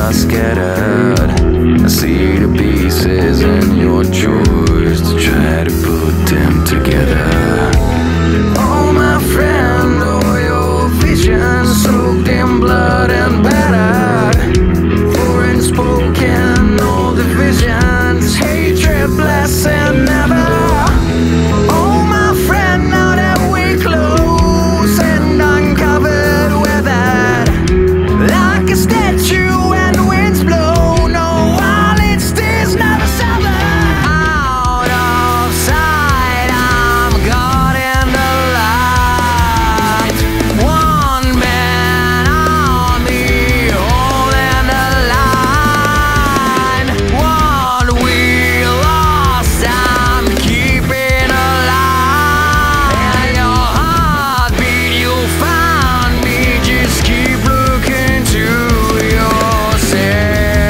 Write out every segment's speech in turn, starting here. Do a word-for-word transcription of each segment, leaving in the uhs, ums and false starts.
are scattered. I see the pieces in your choice to try to put them together. Oh my friend, all your visions soaked in blood and battered, foreign spoken, all divisions, hatred, blessing, never. Oh my friend, now that we're close and uncovered, weathered like a statue and winds blow, no while it stays never severed. Out of sight, I'm caught in the light. One man on me, holding the line. What we lost, I'm keeping alive. And your heartbeat, you'll find me. Just keep looking to yourself.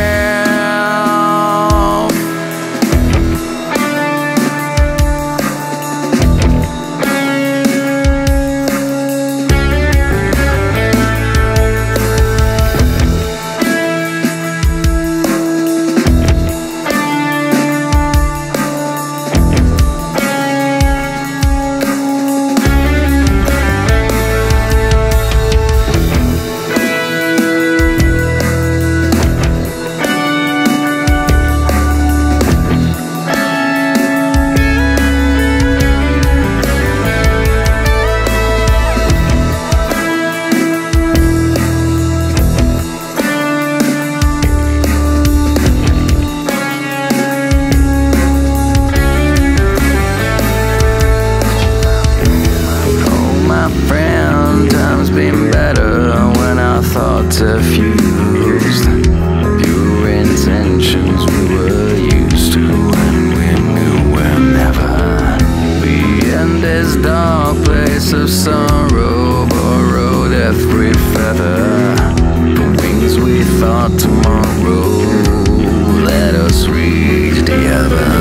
Been better when our thoughts are fused. Pure intentions we were used to, and we knew we'll never be in this dark place of sorrow. Borrowed every feather from wings we thought tomorrow let us reach the heaven.